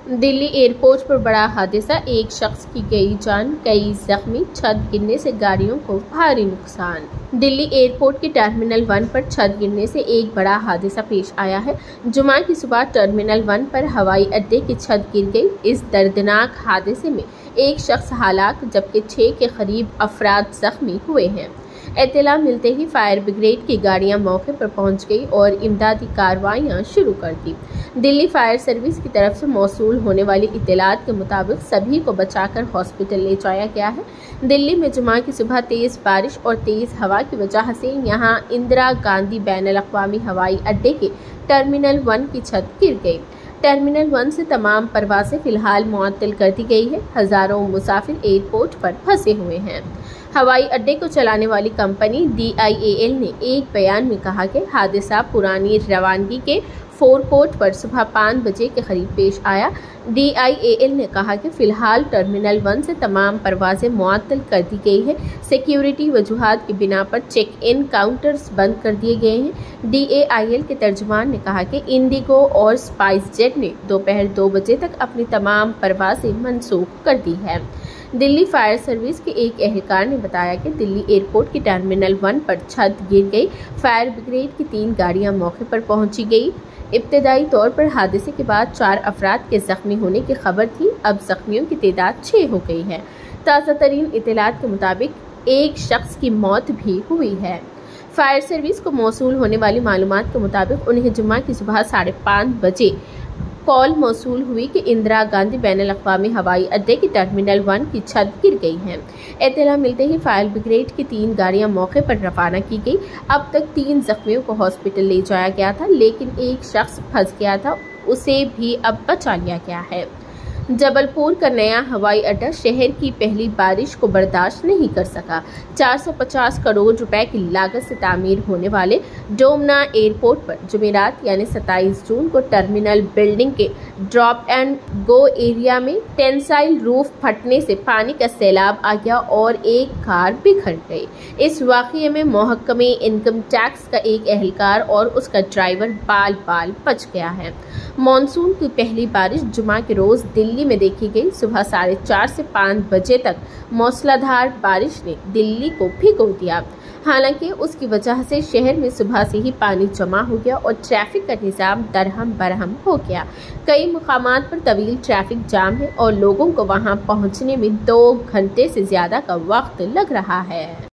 Delhi airport पर बड़ा हादसा, एक शख्स की गई जान, कई जख्मी, छत गिरने से गाड़ियों को भारी नुकसान। दिल्ली एयरपोर्ट के टर्मिनल 1 पर छत गिरने से एक बड़ा हादसा पेश आया है। जुमा की सुबह टर्मिनल 1 पर हवाई अड्डे की छत गिर गई। इस दर्दनाक हादसे में एक शख्स हलाक जबकि 6 के करीब अफराद जख्मी हुए हैं। इत्तला मिलते ही फायर ब्रिगेड की गाड़ियां मौके पर पहुंच गई और इमदादी कार्रवाइयां शुरू कर दी। दिल्ली फायर सर्विस की तरफ से मौसूल होने वाली इत्तलात के मुताबिक सभी को बचाकर हॉस्पिटल ले जाया गया है। दिल्ली में जुमा की सुबह तेज बारिश और तेज हवा की वजह से यहां इंदिरा गांधी बैनुल-अक़वामी हवाई अड्डे के टर्मिनल 1 की छत गिर गई। टर्मिनल 1 से तमाम परवासें फिलहाल मुअत्तल कर दी गई है। हजारों मुसाफिर एयरपोर्ट पर फंसे हुए हैं। हवाई अड्डे को चलाने वाली कंपनी DIAL ने एक बयान में कहा कि हादसा पुरानी रवानगी के फोरकोर्ट पर सुबह 5 बजे के करीब पेश आया। DIAL ने कहा कि फिलहाल टर्मिनल 1 से तमाम परवाजें मुअत्तल कर दी गई है। सिक्योरिटी वजूहात की बिना पर चेक इन काउंटर्स बंद कर दिए गए हैं। DIAL के तर्जुमान ने कहा कि इंडिगो और स्पाइस जेट ने दोपहर 2 बजे तक अपनी तमाम परवाजें मनसूख कर दी है। दिल्ली फायर सर्विस के एक एहलकार ने बताया कि दिल्ली एयरपोर्ट की टर्मिनल 1 पर छत गिर गई। फायर ब्रिगेड की 3 गाड़ियां मौके पर पहुंची गई। इब्तदाई तौर पर हादसे के बाद 4 अफराद के जख्मी होने की खबर थी। अब जख्मियों की तादाद 6 हो गई है। ताज़ा तरीन इत्तलात के मुताबिक एक शख्स की मौत भी हुई है। फायर सर्विस को मौसूल होने वाली मालूमात के मुताबिक उन्हें जुम्मा की सुबह 5:30 बजे कॉल मौसूल हुई कि इंदिरा गांधी बैनुल-अक़वामी हवाई अड्डे की टर्मिनल 1 की छत गिर गई है। इत्तला मिलते ही फायर ब्रिगेड की 3 गाड़ियां मौके पर रवाना की गई। अब तक 3 जख्मियों को हॉस्पिटल ले जाया गया था, लेकिन एक शख्स फंस गया था, उसे भी अब बचा लिया गया है। जबलपुर का नया हवाई अड्डा शहर की पहली बारिश को बर्दाश्त नहीं कर सका। 450 करोड़ रुपए की लागत से तामीर होने वाले डोमना एयरपोर्ट पर जुमेरात यानी 27 जून को टर्मिनल बिल्डिंग के ड्रॉप एंड गो एरिया में टेंसाइल रूफ फटने से पानी का सैलाब आ गया और एक कार बिखर गई। इस वाक़ये में महकमे इनकम टैक्स का एक एहलकार और उसका ड्राइवर बाल बाल बच गया है। मानसून की पहली बारिश जुमा के रोज दिल्ली में देखी गई। सुबह 4:30 से 5 बजे तक मूसलाधार बारिश ने दिल्ली को भिगो दिया। हालांकि उसकी वजह से शहर में सुबह से ही पानी जमा हो गया और ट्रैफिक का निज़ाम दरहम बरहम हो गया। कई मुकामात पर तवील ट्रैफिक जाम है और लोगों को वहां पहुंचने में 2 घंटे से ज्यादा का वक्त लग रहा है।